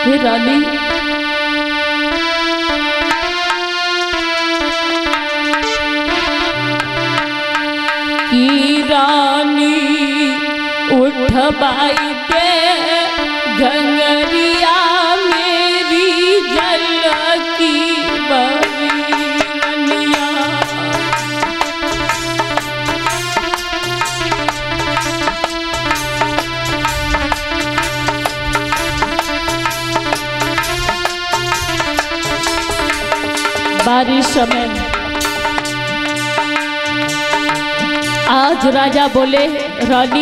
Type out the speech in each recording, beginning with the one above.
हे रानी, की रानी उठ बाई दे घंगरिया मेरी जल की बनिया। बारिश में आज राजा बोले, रानी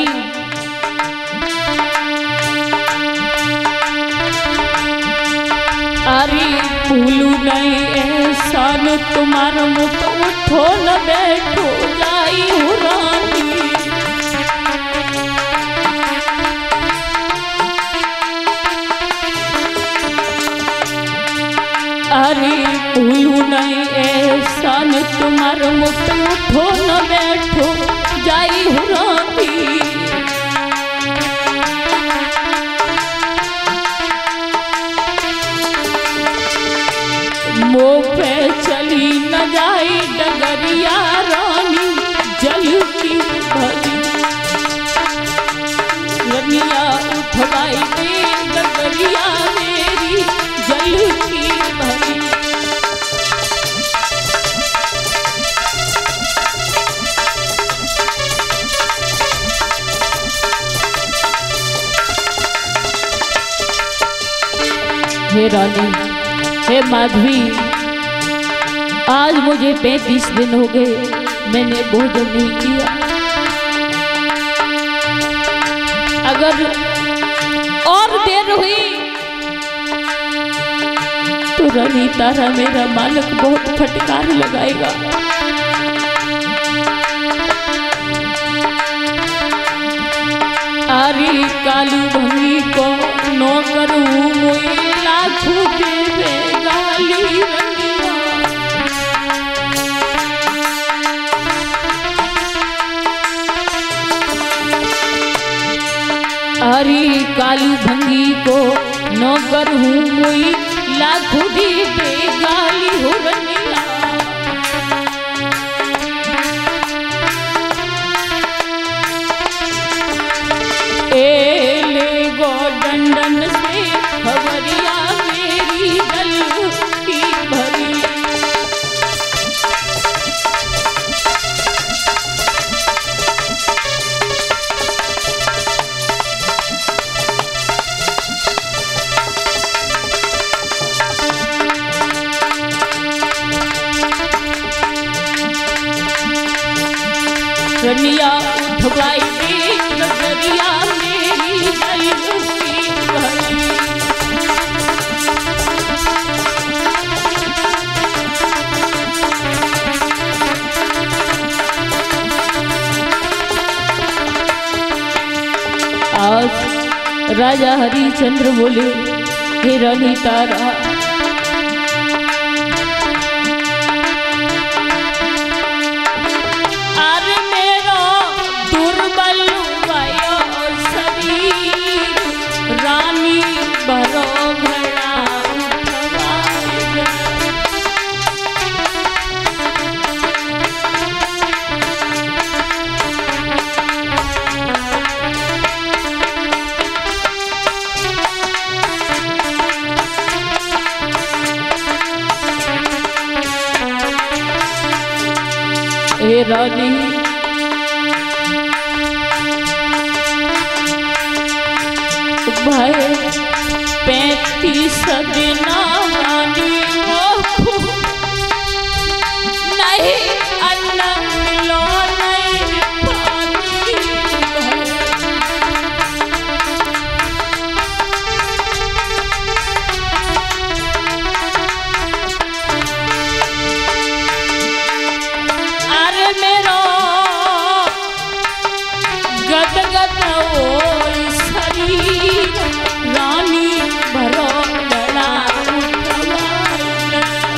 अरे भूलू नहीं एहसान तुम्हारा, मुख उठो न बैठो जाई हो रानी। अरे भूलू नहीं एहसान तुम्हारा, मुख उठो न बैठो जाई हो रानी। मोह पे चली न जाई डगरिया रानी जल की भरी। रनिया उठवाई दे डगरिया मेरी जल की भरी। हे रानी, हे माधवी, आज मुझे 35 दिन हो गए मैंने भोजन नहीं किया। अगर और देर हुई तो रानी तारा मेरा मालिक बहुत फटकार लगाएगा। अरे कालू भंगी को नौकर मुई लाखों देवे गाली रंगिया। अरे कालू भंगी को नौकर हूँ मुई लाखों देवे गाली हो रंगिया। ले गो डंडन से खबरिया मेरी जल की भरी। रनिया उठवाई दे नजरिया मेरी जल की भरी। आज राजा हरिश्चंद्र बोले, हे रानी तारा, रानी भरो घड़ा ए रानी, भाई 35 दिन रानी नहीं अन्न मिलो नहीं पानी। अरे मेरो गदगद शरीर रानी भरो बड़ा।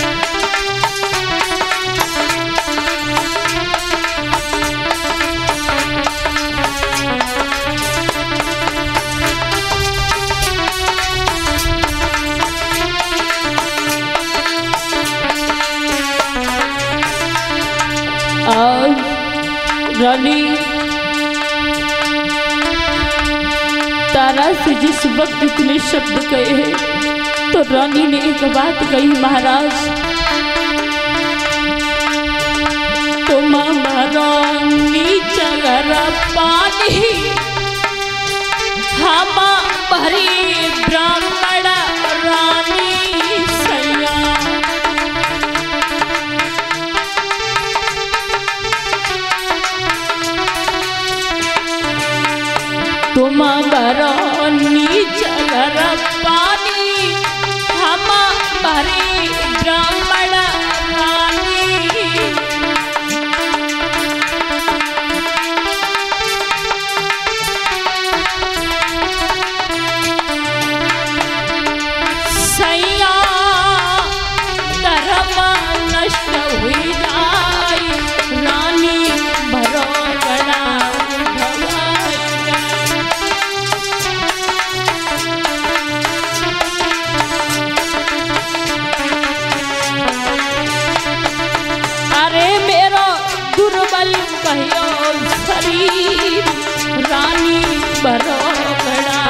रानी तारा से जिस वक्त इतने शब्द कहे हैं तो रानी ने एक बात कही, महाराज तुम नीचा पानी हम भरी ब्राह्मण रानी सैया। तुम बरो नीचा पानी हम भरी ब्राह्मण रानी। सैया धर्म नष्ट हुई जाए रानी भरो गड़ा कहियो शरीर रानी बरो बड़ा।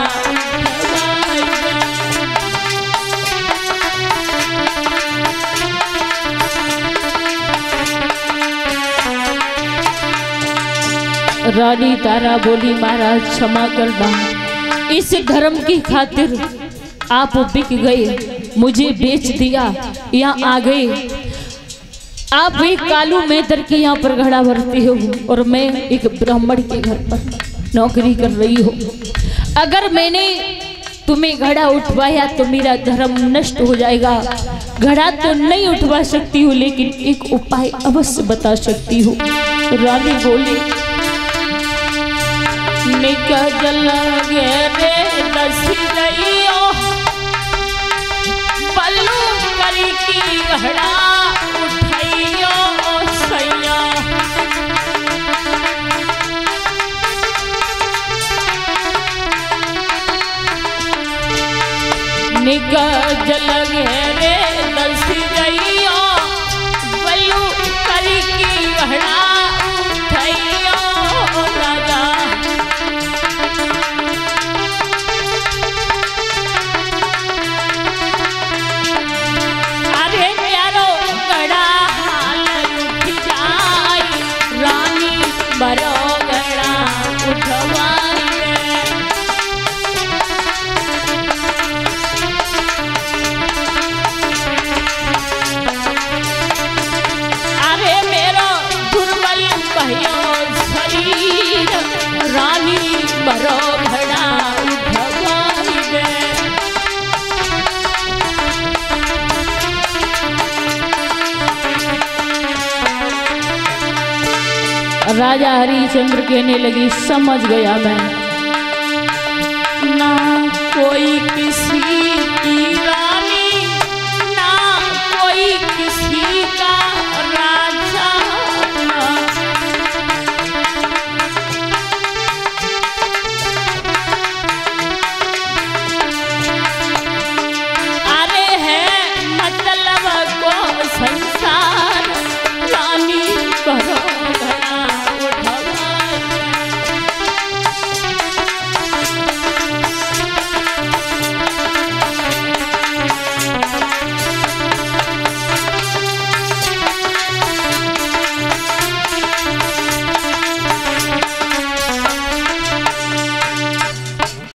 रानी तारा बोली, महाराज क्षमा करना, इस धर्म की खातिर आप बिक गए, मुझे बेच दिया, यहाँ आ गए। आप एक कालू मेहतर के यहाँ पर घड़ा भरते हो और मैं एक ब्राह्मण के घर पर नौकरी कर रही हूँ। अगर मैंने तुम्हें घड़ा उठवाया तो मेरा धर्म नष्ट हो जाएगा। घड़ा तो नहीं उठवा सकती हूँ लेकिन एक उपाय अवश्य बता सकती हूँ। रानी बोली, निकल रे दसियो पल्लू करी की घड़ा उठाइयो सैया। निकल रे दसियो पल्लू करी की घड़ा उठाइयो राजा। बरो गड़ा उठवाए अरे मेरो दुर्बल कहियो शरीर रानी बरो गड़ा उठवाए। राजा हरिश्चंद्र कहने लगी, समझ गया मैं ना